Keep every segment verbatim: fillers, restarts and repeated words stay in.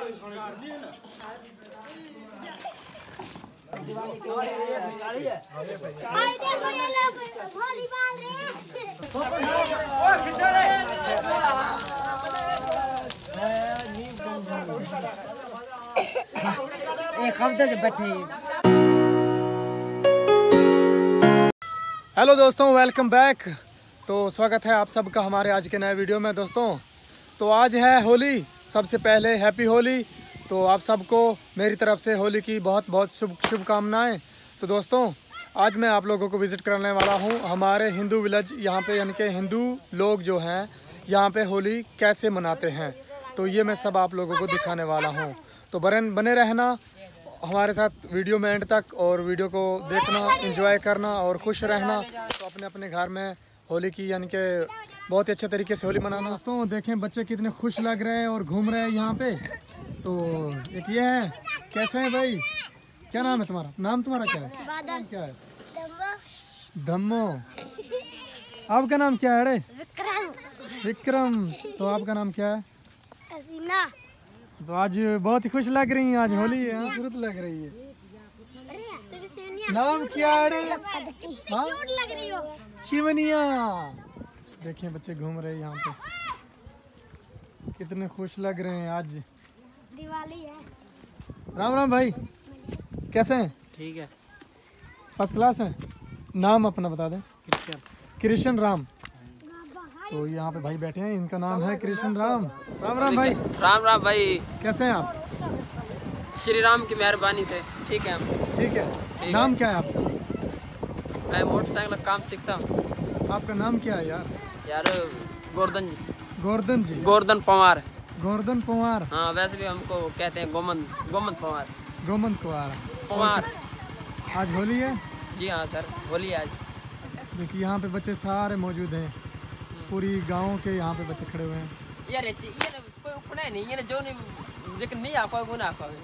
देखो ये लोग वॉलीबॉल एक हफ्ते से बैठे। हेलो दोस्तों, वेलकम बैक। तो स्वागत है आप सबका हमारे आज के नए वीडियो में। दोस्तों तो आज है होली। सबसे पहले हैप्पी होली। तो आप सबको मेरी तरफ से होली की बहुत बहुत शुभ शुभकामनाएं। तो दोस्तों आज मैं आप लोगों को विज़िट कराने वाला हूं हमारे हिंदू विलेज, यहाँ पे यानी कि हिंदू लोग जो हैं यहाँ पे होली कैसे मनाते हैं। तो ये मैं सब आप लोगों को दिखाने वाला हूँ। तो बरन बने रहना हमारे साथ वीडियो में एंड तक, और वीडियो को देखना, एंजॉय करना और खुश रहना। तो अपने अपने घर में होली की यानी कि बहुत ही अच्छे तरीके से होली मनाना। दोस्तों देखें बच्चे कितने खुश लग रहे हैं और घूम रहे हैं यहाँ पे। तो एक ये है, कैसे हैं भाई? क्या नाम है तुम्हारा? नाम तुम्हारा क्या है? बादल। क्या है? धम्मो। आपका नाम क्या है? अरे विक्रम। विक्रम। तो आपका नाम क्या है? हसीना। तो आज बहुत ही खुश लग रही हैं, आज होली है, खूबसूरत लग रही है। नाम क्या है? शिवनिया। देखिए बच्चे घूम रहे हैं यहाँ पे, कितने खुश लग रहे हैं। आज दिवाली है। राम राम भाई, कैसे हैं? ठीक है, फर्स्ट क्लास है। नाम अपना बता दें। कृष्ण। कृष्ण राम। तो यहाँ पे भाई बैठे हैं, इनका नाम है कृष्ण राम। राम राम भाई। राम राम भाई, कैसे हैं आप? श्री राम की मेहरबानी से ठीक है हम। ठीक है। ठीक नाम है। क्या है आपका? मैं मोटरसाइकिल का काम सीखता हूँ। आपका नाम क्या है यार? यार गोवर्धन जी। गोवर्धन जी। गोवर्धन पवार। गोवर्धन पवार। हाँ, वैसे भी हमको कहते हैं गोमन गोमन पवार। गोमन पवार। पवार। आज होली है? जी हाँ सर, होली आज। देखिए यहाँ पे बच्चे सारे मौजूद हैं, पूरी गांव के यहाँ पे बच्चे खड़े हुए हैं। यार ये कोई उपने नहीं, ये जो नहीं लेकिन नहीं आ पाए वो ना आ पाए।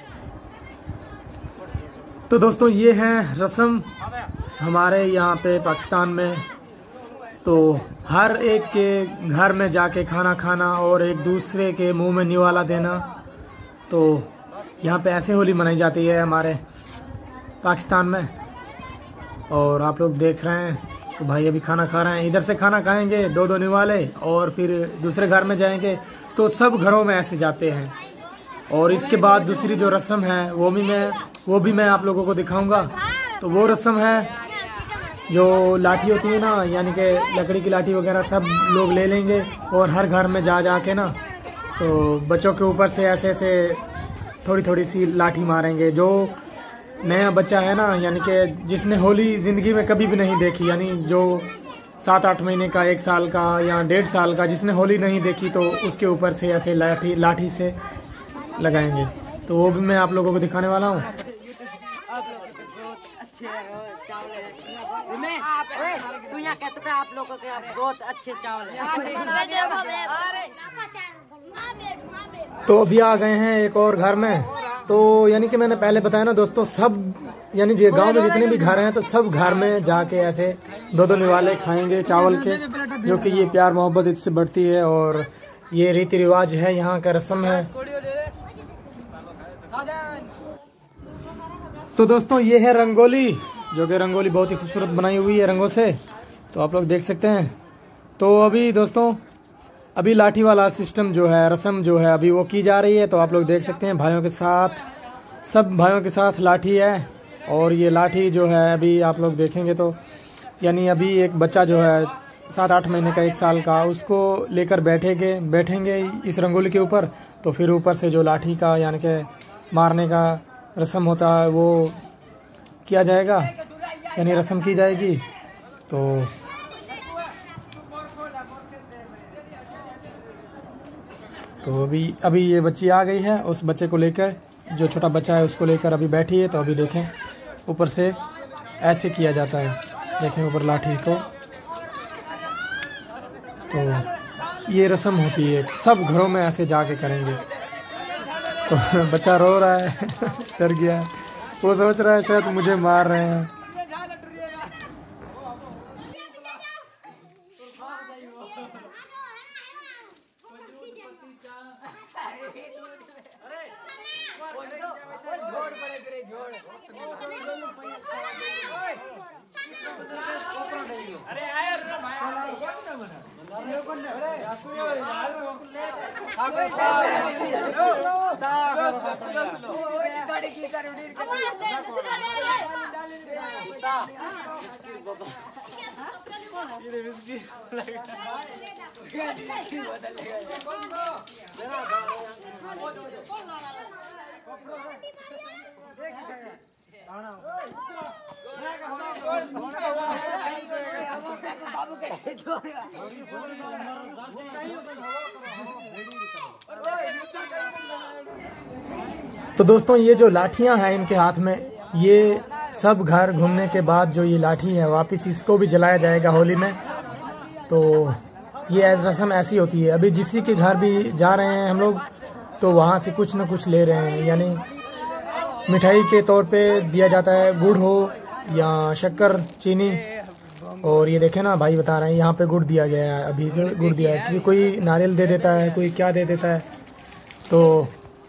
तो दोस्तों ये है रस्म हमारे यहाँ पे पाकिस्तान में। तो हर एक के घर में जाके खाना खाना और एक दूसरे के मुंह में निवाला देना। तो यहाँ पे ऐसे होली मनाई जाती है हमारे पाकिस्तान में। और आप लोग देख रहे हैं तो भाई अभी खाना खा रहे हैं, इधर से खाना खाएंगे दो दो निवाले, और फिर दूसरे घर में जाएंगे। तो सब घरों में ऐसे जाते हैं। और इसके बाद दूसरी जो रस्म है वो भी मैं वो भी मैं आप लोगों को दिखाऊंगा। तो वो रस्म है जो लाठी होती है ना, यानी कि लकड़ी की लाठी वगैरह सब लोग ले लेंगे और हर घर में जा जा के ना तो बच्चों के ऊपर से ऐसे ऐसे थोड़ी थोड़ी सी लाठी मारेंगे। जो नया बच्चा है ना, यानी कि जिसने होली जिंदगी में कभी भी नहीं देखी, यानी जो सात आठ महीने का, एक साल का या डेढ़ साल का, जिसने होली नहीं देखी, तो उसके ऊपर से ऐसे लाठी लाठी से लगाएंगे। तो वो भी मैं आप लोगों को दिखाने वाला हूँ। तू यहाँ कहते थे आप लोगों के बहुत अच्छे चावल है। तो अभी आ गए हैं एक और घर में। तो यानी कि मैंने पहले बताया ना दोस्तों, सब यानी जो गांव में जितने भी घर हैं तो सब घर में जाके ऐसे दो दो निवाले खाएंगे चावल के, जो कि ये प्यार मोहब्बत इससे बढ़ती है। और ये रीति रिवाज है, यहाँ का रस्म है। तो दोस्तों ये है रंगोली, जो कि रंगोली बहुत ही खूबसूरत बनाई हुई है रंगों से। तो आप लोग देख सकते हैं। तो अभी दोस्तों अभी लाठी वाला सिस्टम जो है, रस्म जो है, अभी वो की जा रही है। तो आप लोग देख सकते हैं भाइयों के साथ, सब भाइयों के साथ लाठी है। और ये लाठी जो है अभी आप लोग देखेंगे तो यानी अभी एक बच्चा जो है सात आठ महीने का, एक साल का, उसको लेकर बैठेंगे बैठेंगे इस रंगोली के ऊपर। तो फिर ऊपर से जो लाठी का यानी कि मारने का रस्म होता है वो किया जाएगा, यानी रस्म की जाएगी। तो तो अभी अभी ये बच्ची आ गई है, उस बच्चे को लेकर, जो छोटा बच्चा है उसको लेकर अभी बैठी है। तो अभी देखें ऊपर से ऐसे किया जाता है, देखें ऊपर लाठी को। तो ये रस्म होती है, सब घरों में ऐसे जाके करेंगे। तो बच्चा रो रहा है डर गया, वो सोच रहा है शायद मुझे मार रहे हैं। तो दोस्तों ये जो लाठियां हैं इनके हाथ में, ये सब घर घूमने के बाद जो ये लाठी है वापस इसको भी जलाया जाएगा होली में। तो ये एज रस्म ऐसी होती है। अभी जिसी के घर भी जा रहे हैं हम लोग तो वहाँ से कुछ ना कुछ ले रहे हैं, यानी मिठाई के तौर पे दिया जाता है, गुड़ हो या शक्कर चीनी। और ये देखें ना भाई बता रहे हैं यहाँ पे गुड़ दिया गया है, अभी जो गुड़ दिया है कि कोई नारियल दे देता है, कोई क्या दे देता है। तो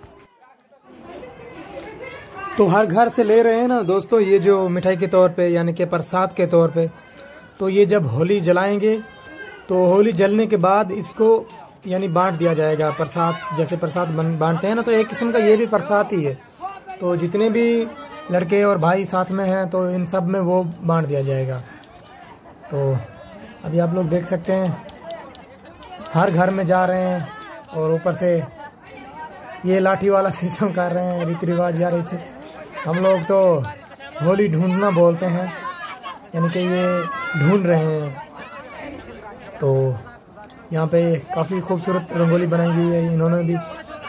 तो हर घर से ले रहे हैं ना दोस्तों ये जो मिठाई के तौर पे यानी कि प्रसाद के तौर पे। तो ये जब होली जलाएंगे तो होली जलने के बाद इसको यानी बांट दिया जाएगा प्रसाद, जैसे प्रसाद बांटते हैं ना, तो एक किस्म का ये भी प्रसाद ही है। तो जितने भी लड़के और भाई साथ में हैं तो इन सब में वो बांट दिया जाएगा। तो अभी आप लोग देख सकते हैं हर घर में जा रहे हैं और ऊपर से ये लाठी वाला सिस्टम कर रहे हैं, रीति रिवाज यार। इसे हम लोग तो होली ढूंढना बोलते हैं, यानी कि ये ढूंढ रहे हैं। तो यहाँ पे काफ़ी खूबसूरत रंगोली बनाई गई है इन्होंने भी।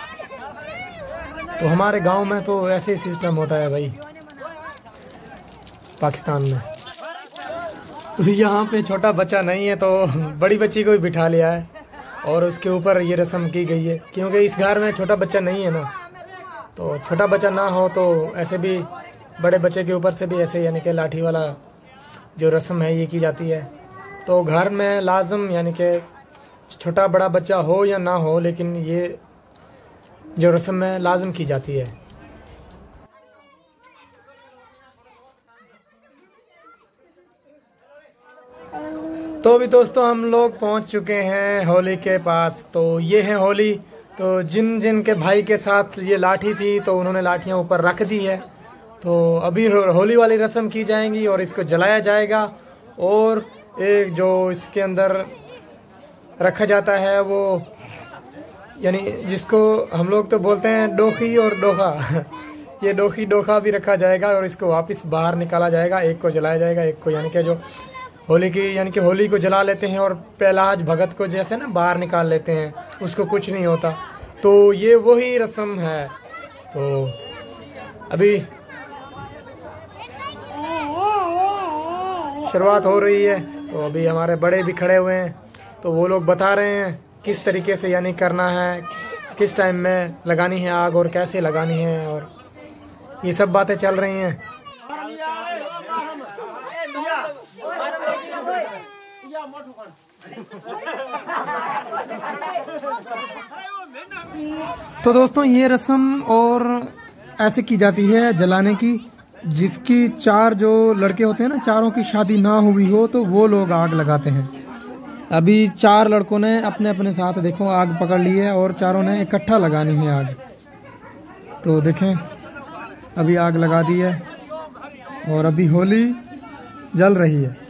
तो हमारे गांव में तो ऐसे ही सिस्टम होता है भाई, पाकिस्तान में। तो यहाँ पे छोटा बच्चा नहीं है तो बड़ी बच्ची को भी बिठा लिया है और उसके ऊपर ये रस्म की गई है, क्योंकि इस घर में छोटा बच्चा नहीं है ना। तो छोटा बच्चा ना हो तो ऐसे भी बड़े बच्चे के ऊपर से भी ऐसे यानी कि लाठी वाला जो रस्म है ये की जाती है। तो घर में लाजम यानी कि छोटा बड़ा बच्चा हो या ना हो, लेकिन ये जो रस्म है लाजम की जाती है। तो अभी दोस्तों हम लोग पहुंच चुके हैं होली के पास। तो ये है होली। तो जिन जिन के भाई के साथ ये लाठी थी तो उन्होंने लाठियां ऊपर रख दी है। तो अभी होली वाली रस्म की जाएंगी और इसको जलाया जाएगा। और एक जो इसके अंदर रखा जाता है वो यानी जिसको हम लोग तो बोलते हैं डोखी और डोखा ये डोखी डोखा भी रखा जाएगा और इसको वापस बाहर निकाला जाएगा। एक को जलाया जाएगा, एक को यानी कि जो होली की यानी कि होली को जला लेते हैं और पहलाज भगत को जैसे ना बाहर निकाल लेते हैं, उसको कुछ नहीं होता। तो ये वही रस्म है। तो अभी शुरुआत हो रही है। तो अभी हमारे बड़े भी खड़े हुए हैं तो वो लोग बता रहे हैं किस तरीके से यानी करना है, किस टाइम में लगानी है आग और कैसे लगानी है, और ये सब बातें चल रही हैं। तो दोस्तों ये रस्म और ऐसे की जाती है जलाने की, जिसकी चार जो लड़के होते हैं ना, चारों की शादी ना हुई हो तो वो लोग आग लगाते हैं। अभी चार लड़कों ने अपने अपने साथ देखो आग पकड़ ली है और चारों ने इकट्ठा लगानी है आग। तो देखें अभी आग लगा दी है और अभी होली जल रही है।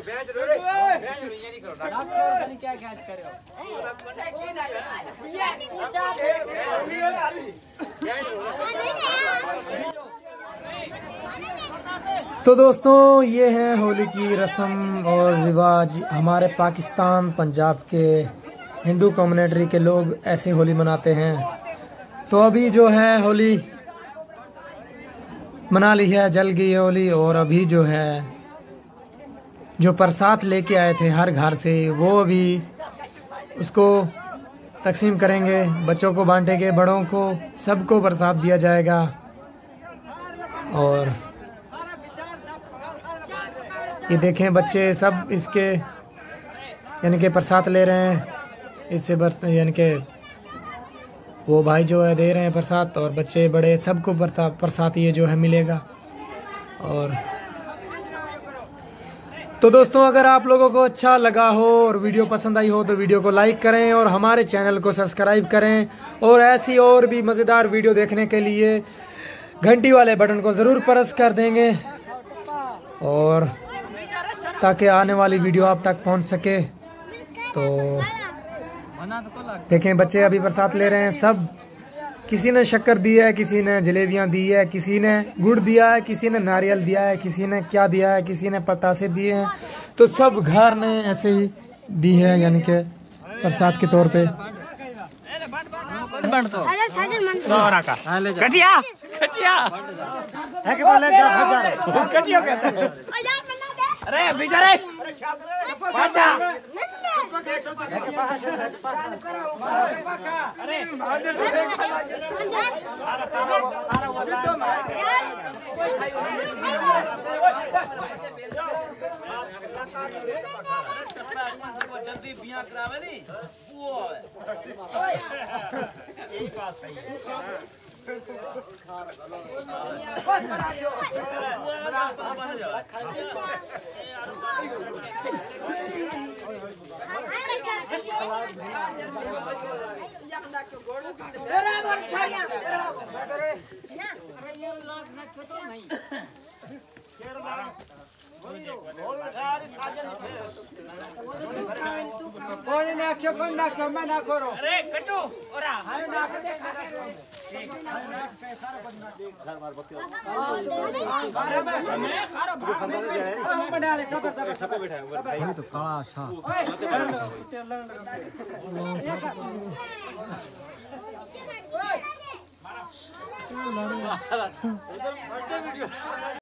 तो दोस्तों ये है होली की रस्म और रिवाज। हमारे पाकिस्तान पंजाब के हिंदू कम्युनिटी के लोग ऐसे होली मनाते हैं। तो अभी जो है होली मना ली है, जल गई होली। और अभी जो है जो प्रसाद लेके आए थे हर घर से, वो अभी उसको तकसीम करेंगे, बच्चों को बांटेंगे, बड़ों को सबको प्रसाद दिया जाएगा। और ये देखें बच्चे सब इसके यानी कि प्रसाद ले रहे हैं इससे, बर्त यानी कि वो भाई जो है दे रहे हैं प्रसाद, और बच्चे बड़े सबको प्रसाद ये जो है मिलेगा। और तो दोस्तों अगर आप लोगों को अच्छा लगा हो और वीडियो पसंद आई हो तो वीडियो को लाइक करें और हमारे चैनल को सब्सक्राइब करें। और ऐसी और भी मज़ेदार वीडियो देखने के लिए घंटी वाले बटन को ज़रूर प्रेस कर देंगे, और ताकि आने वाली वीडियो आप तक पहुंच सके। तो देखें बच्चे अभी प्रसाद ले रहे हैं सब। किसी ने शक्कर दी है, किसी ने जलेबियां दी है, किसी ने गुड़ दिया है, किसी ने नारियल दिया है, किसी ने क्या दिया है, किसी ने पतासे दिए हैं। तो सब घर ने ऐसे ही दी है यानी कि प्रसाद के तौर पे। कटिया कटिया है के बोले जा हजार कटिया कहते हैं। अरे बेचारे पाचा जल्दी बियाह करावे नी वो यही बात सही ना क्यों ना क्यों मैं ना करो। अरे कटू ओरा हाय ना कर दे तो काला अच्छा